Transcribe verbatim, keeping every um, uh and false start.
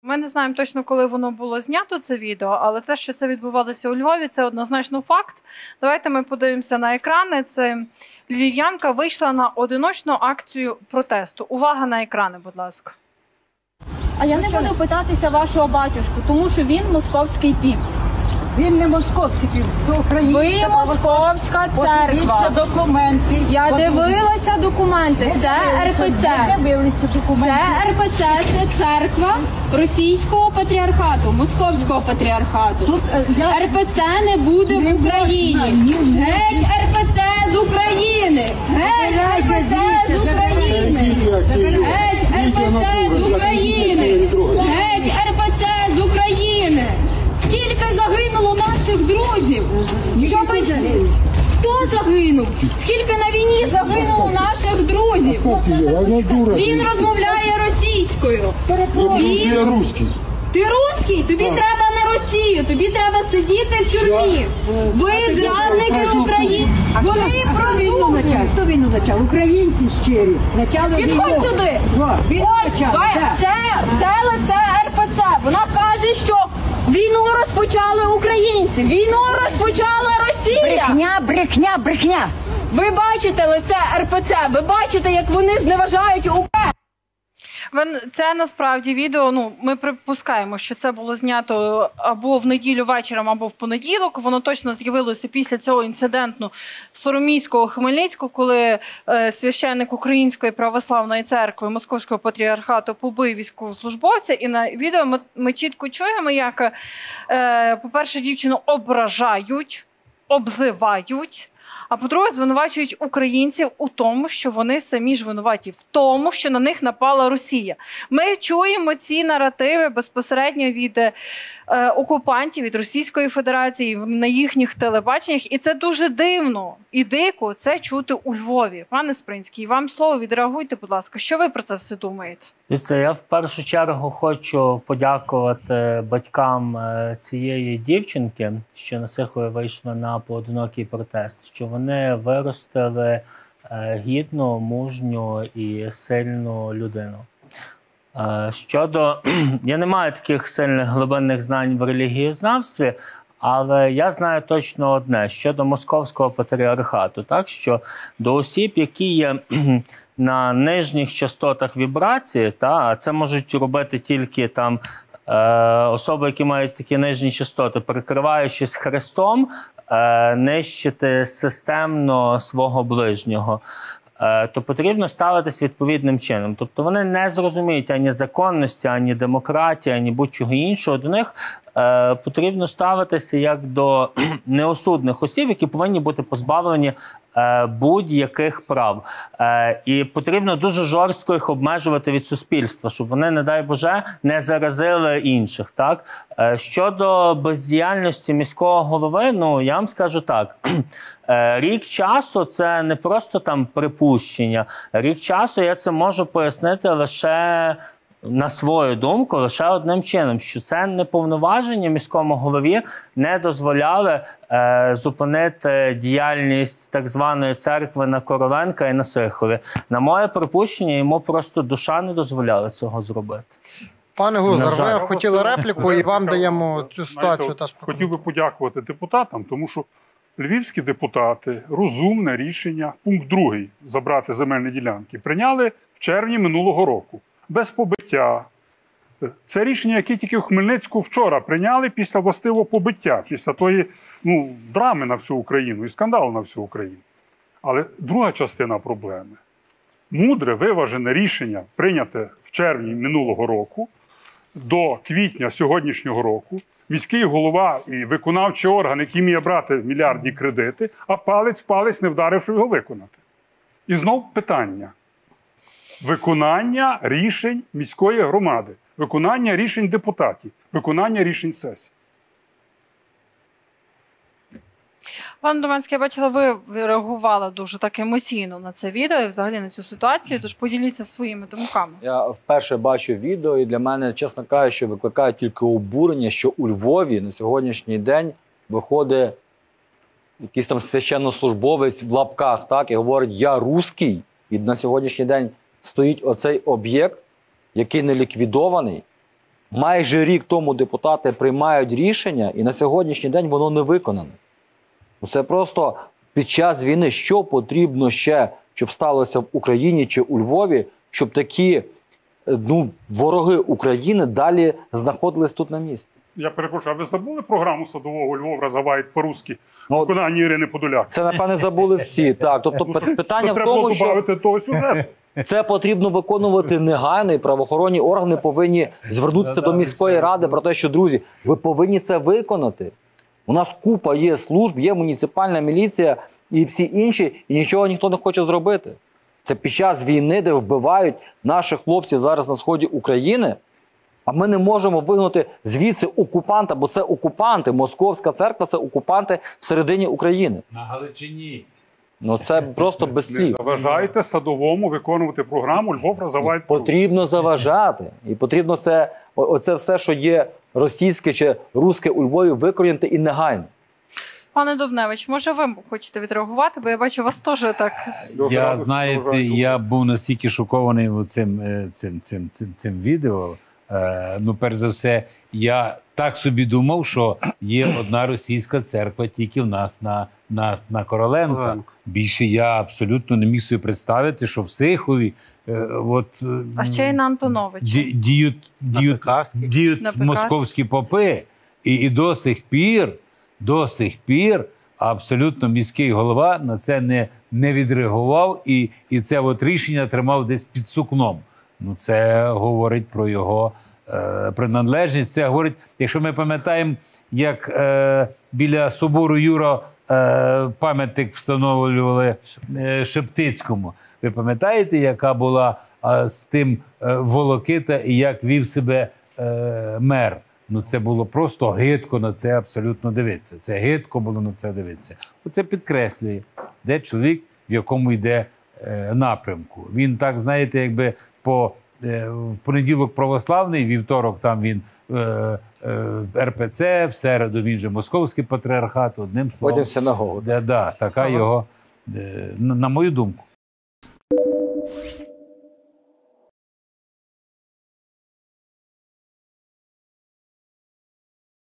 Ми не знаємо точно, коли воно було знято, це відео, але те, що це відбувалося у Львові, це однозначно факт. Давайте ми подивимося на екрани. Це львів'янка вийшла на одиночну акцію протесту. Увага на екрани, будь ласка. А я не буду питатися вашого батюшку, тому що він московський піп. Він не московський піп, це українська. Ви московська церква. Подивіться документи. Я дивилася документи. Це ер пе це. Не дивилися документи. Це ер пе це, це церква російського патріархату, московського патріархату. Тут, е, я... ер пе це не буде в Україні. Геть ер пе це з України. Геть ер пе це з України. Геть ер пе це з України. Геть ер пе це з України. Скільки загинуло наших друзів? Щоб... Хто загинув? Скільки на війні загинуло наших друзів? Він розмовляє російською. Я русский. Ти русський? Тобі треба на Росію, тобі треба сидіти в тюрмі. Ви зрадники України. Вони продовжують. Хто війну почав? Українці щирі. Підходь сюди. Ось, все, все лице ер пе це. Вона каже, що війну розпочали українці, війну розпочала Росія. Брехня, брехня, брехня. Ви бачите лице ер пе це, ви бачите, як вони зневажають УП. Це насправді відео, ну, ми припускаємо, що це було знято або в неділю вечором, або в понеділок. Воно точно з'явилося після цього інциденту Сороміського, Хмельницького, коли е, священник Української православної церкви Московського патріархату побив військовослужбовця. І на відео ми, ми чітко чуємо, як, е, по-перше, дівчину ображають, обзивають. А по-друге, звинувачують українців у тому, що вони самі ж винуваті в тому, що на них напала Росія. Ми чуємо ці наративи безпосередньо від е, окупантів, від Російської Федерації на їхніх телебаченнях. І це дуже дивно і дико це чути у Львові. Пане Спринський, вам слово, відреагуйте, будь ласка. Що ви про це все думаєте? Я в першу чергу хочу подякувати батькам цієї дівчинки, що на силу вийшли на поодинокий протест, що вони виростили гідну, мужню і сильну людину. Щодо... Я не маю таких сильних глибинних знань в релігієзнавстві, але я знаю точно одне, щодо московського патріархату, так, що до осіб, які є на нижніх частотах вібрації, та, а це можуть робити тільки там е, особи, які мають такі нижні частоти, перекриваючись Христом, е, нищити системно свого ближнього, е, то потрібно ставитись відповідним чином. Тобто вони не зрозуміють ані законності, ані демократії, ані будь-чого іншого. До них е, потрібно ставитися як до неосудних осіб, які повинні бути позбавлені будь-яких прав. І потрібно дуже жорстко їх обмежувати від суспільства, щоб вони, не дай Боже, не заразили інших. Так? Щодо бездіяльності міського голови, ну, я вам скажу так. Рік часу – це не просто там припущення. Рік часу я це можу пояснити лише... на свою думку, лише одним чином, що це неповноваження міському голові не дозволяли е, зупинити діяльність так званої церкви на Короленка і на Сихові. На моє припущення, йому просто душа не дозволяла цього зробити. Пане Гузар, ви хотіли репліку і вам даємо цю ситуацію. Знаєте, хотів би подякувати депутатам, тому що львівські депутати розумне рішення, пункт другий, забрати земельні ділянки, прийняли в червні минулого року. Без побиття. Це рішення, яке тільки в Хмельницьку вчора прийняли після властивого побиття, після тої, ну, драми на всю Україну і скандалу на всю Україну. Але друга частина проблеми. Мудре, виважене рішення, прийняте в червні минулого року, до квітня сьогоднішнього року, міський голова і виконавчий орган, який має брати мільярдні кредити, а палець-палець не вдарив, щоб його виконати. І знов питання. Виконання рішень міської громади, виконання рішень депутатів, виконання рішень сесії. Пане Доманський, я бачила, ви реагували дуже так емоційно на це відео і взагалі на цю ситуацію, тож поділіться своїми думками. Я вперше бачу відео і для мене, чесно кажучи, викликає тільки обурення, що у Львові на сьогоднішній день виходить якийсь там священнослужбовець в лапках, так, і говорить «я русський», і на сьогоднішній день стоїть оцей об'єкт, який не ліквідований, Майже рік тому депутати приймають рішення, і на сьогоднішній день воно не виконане. Це просто під час війни, що потрібно ще, щоб сталося в Україні чи у Львові, щоб такі ну, вороги України далі знаходились тут на місці. Я перепрошую, а ви забули програму садового Львов розгавають по-русски в Ну, виконанні Ірини Подоляк? Це, напевне, забули всі. Так, тобто пи- питання в Треба було тому, що додати того сюжету. це потрібно виконувати негайно, і правоохоронні органи повинні звернутися до міської ради про те, що, друзі, ви повинні це виконати. У нас купа є служб, є муніципальна міліція і всі інші, і нічого ніхто не хоче зробити. Це під час війни, де вбивають наших хлопців зараз на сході України, а ми не можемо вигнати звідси окупанта, бо це окупанти. Московська церква – це окупанти всередині України. На Галичині. Ну це просто без Не слів. заважайте садовому виконувати програму Львов розгавають по-русски. Потрібно заважати. І потрібно це, о- оце все, що є російське чи руське у Львові, викорінити і негайно. Пане Дубневич, може ви хочете відреагувати, бо я бачу вас теж так. Дуже Я, радий, знаєте, заважають я був настільки шокований цим, е, цим, цим, цим, цим відео. Е, Ну, перш за все, я так собі думав, що є одна російська церква тільки в нас на, на, на Короленка. Короленко. Більше я абсолютно не міг собі представити, що в Сихові е, от, е, А ще й на Антоновича. ді- діють, діють, Пекарській. діють На Пекарській. московські попи. І, і до сих пір, до сих пір абсолютно міський голова на це не, не відреагував і, і це от рішення тримав десь під сукном. Ну, це говорить про його е, приналежність. Це говорить, якщо ми пам'ятаємо, як е, біля собору Юра е, пам'ятник встановлювали е, Шептицькому. Ви пам'ятаєте, яка була е, з тим е, волокита і як вів себе е, мер? Ну, це було просто гидко на це абсолютно дивитися. Це гидко було на це дивитися. Оце підкреслює, де чоловік, в якому йде е, напрямку. Він так, знаєте, якби по е, в понеділок православний, вівторок там він е, е, ер пе це, в середу він же московський патріархат, одним словом. Потім синагогу. Да, да, така його, е, на, на мою думку.